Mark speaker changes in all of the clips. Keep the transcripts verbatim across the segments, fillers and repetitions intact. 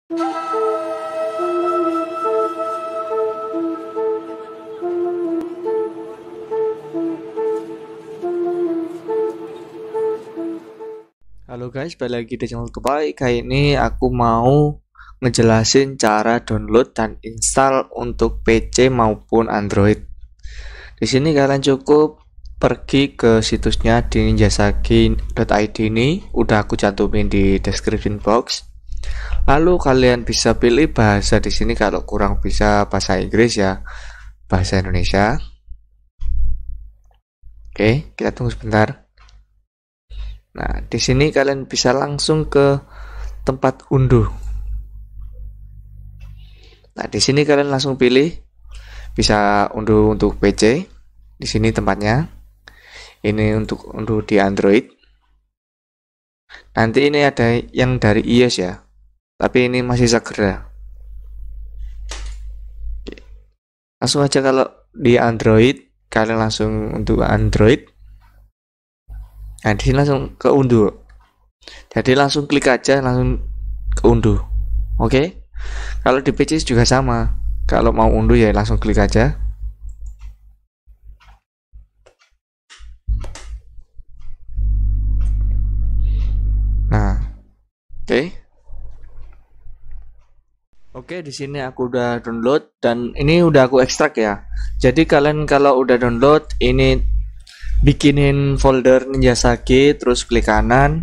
Speaker 1: Halo guys, balik lagi di channel Tupai. Kali ini aku mau ngejelasin cara download dan install untuk P C maupun Android. Di sini kalian cukup pergi ke situsnya di ninjasaki dot i d ini, udah aku cantumin di description box. Lalu kalian bisa pilih bahasa di sini, kalau kurang bisa bahasa Inggris ya, bahasa Indonesia. Oke, kita tunggu sebentar. Nah, di sini kalian bisa langsung ke tempat unduh. Nah, di sini kalian langsung pilih bisa unduh untuk P C. Di sini tempatnya. Ini untuk unduh di Android. Nanti ini ada yang dari iOS ya. Tapi ini masih segera. Langsung aja kalau di Android, kalian langsung untuk Android. Nah, di sini langsung ke unduh. Jadi langsung klik aja, langsung ke unduh. Oke. Kalau di P C juga sama. Kalau mau unduh ya langsung klik aja. Nah, oke. Oke, di sini aku udah download dan ini udah aku ekstrak ya. Jadi kalian kalau udah download ini bikinin folder ninjasaki, terus klik kanan,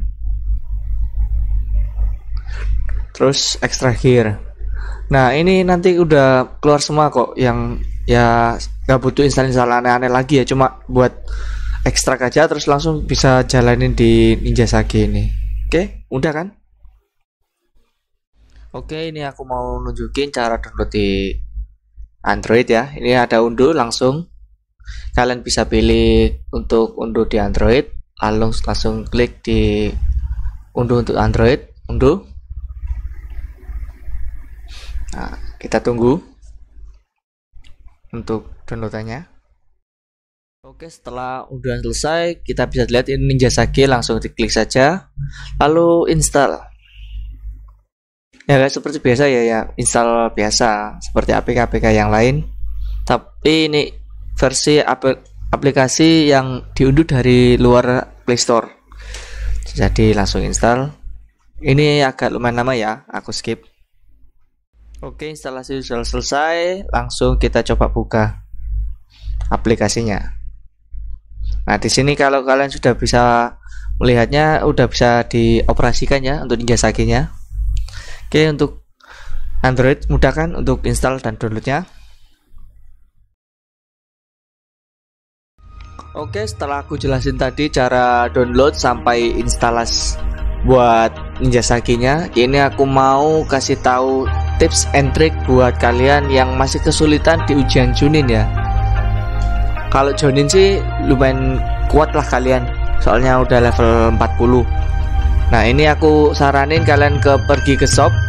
Speaker 1: terus ekstrak here. Nah, ini nanti udah keluar semua kok, yang ya nggak butuh install-install aneh-aneh lagi ya, cuma buat ekstrak aja terus langsung bisa jalanin di ninjasaki ini. Oke, udah kan? Oke, ini aku mau nunjukin cara download di Android ya. Ini ada unduh langsung. Kalian bisa pilih untuk unduh di Android, lalu langsung klik di unduh untuk Android, unduh. Nah, kita tunggu untuk downloadannya. Oke, setelah unduhan selesai, kita bisa lihat ini ninjasaki, langsung diklik saja, lalu install. Ya guys, seperti biasa ya, ya install biasa seperti A P K A P K yang lain. Tapi ini versi aplikasi yang diunduh dari luar Play Store. Jadi langsung install. Ini agak lumayan lama ya, aku skip. Oke, instalasi sudah selesai, langsung kita coba buka aplikasinya. Nah, di sini kalau kalian sudah bisa melihatnya, udah bisa dioperasikan ya untuk ninjasakinya. Oke, untuk Android mudah kan untuk install dan downloadnya. Oke, setelah aku jelasin tadi cara download sampai instalas buat ninjasakinya, ini aku mau kasih tahu tips and trick buat kalian yang masih kesulitan di ujian Chunin ya. Kalau Chunin sih lumayan kuat lah kalian, soalnya udah level empat puluh. Nah, ini aku saranin kalian ke pergi ke shop,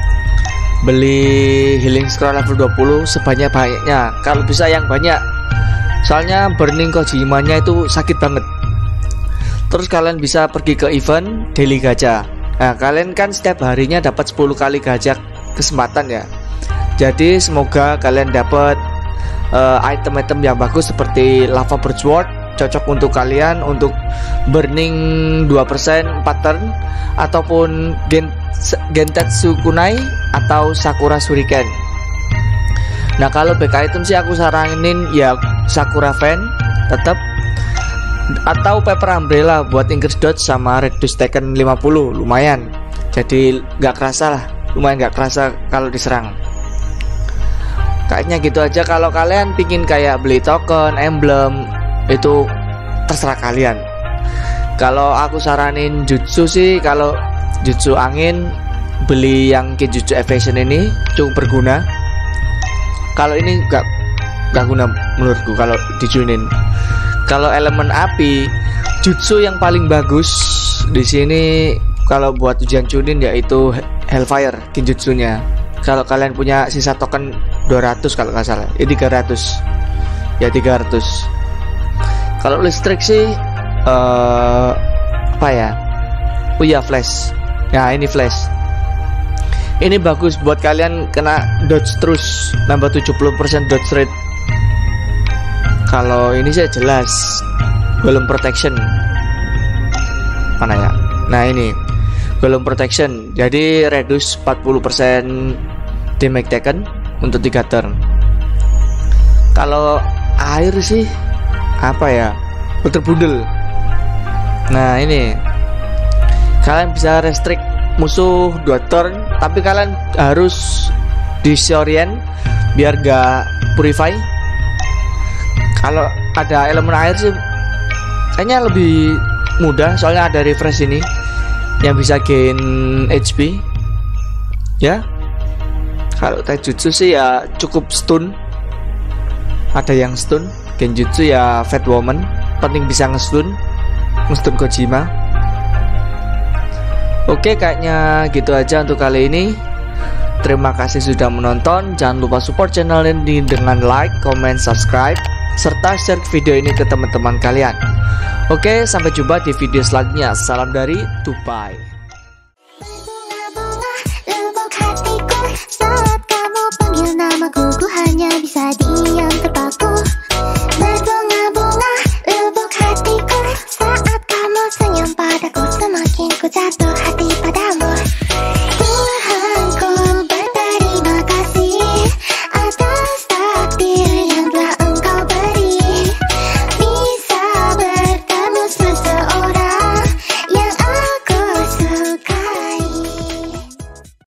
Speaker 1: beli healing scroll level dua puluh sebanyak-banyaknya, kalau bisa yang banyak. Soalnya burning Kojimanya itu sakit banget. Terus kalian bisa pergi ke event daily gacha. Nah, kalian kan setiap harinya dapat sepuluh kali gacha kesempatan ya. Jadi semoga kalian dapat item-item uh, yang bagus seperti lava birchwort, cocok untuk kalian untuk burning dua persen empat turn, ataupun gen gentetsu kunai atau sakura shuriken. Nah, kalau back item sih aku saranin ya Sakura Fan tetap, atau Paper Umbrella buat increase dodge sama reduce taken lima puluh, lumayan. Jadi nggak kerasa lah, lumayan nggak kerasa kalau diserang. Kayaknya gitu aja. Kalau kalian pingin kayak beli token, emblem, itu terserah kalian. Kalau aku saranin jutsu sih, kalau jutsu angin beli yang Kenjutsu Evasion ini cukup berguna. Kalau ini nggak nggak guna menurutku kalau dicunin. Kalau elemen api, jutsu yang paling bagus di sini kalau buat ujian Chunin yaitu Hellfire Kenjutsunya. Kalau kalian punya sisa token dua ratus kalau nggak salah, ya tiga ratus, ya tiga ratus. Kalau listrik sih uh, apa ya? Oh ya, flash. Nah, ini flash. Ini bagus buat kalian kena dodge terus, nambah tujuh puluh persen dodge rate. Kalau ini saya jelas golem protection. Mana ya? Nah ini golem protection. Jadi reduce empat puluh persen damage taken untuk tiga turn. Kalau air sih apa ya? Water bundle. Nah ini kalian bisa restrict musuh dua turn, tapi kalian harus disorient biar gak purify. Kalau ada elemen air sih kayaknya lebih mudah, soalnya ada refresh ini yang bisa gain H P ya. Kalau taijutsu sih ya cukup stun, ada yang stun. Genjutsu ya Fat Woman, penting bisa nge-stun nge-stun Kojima. Oke, kayaknya gitu aja untuk kali ini. Terima kasih sudah menonton. Jangan lupa support channel ini dengan like, comment, subscribe, serta share video ini ke teman-teman kalian. Oke, sampai jumpa di video selanjutnya. Salam dari Dubai.
Speaker 2: Saat kamu panggil namaku, ku hanya bisa diam.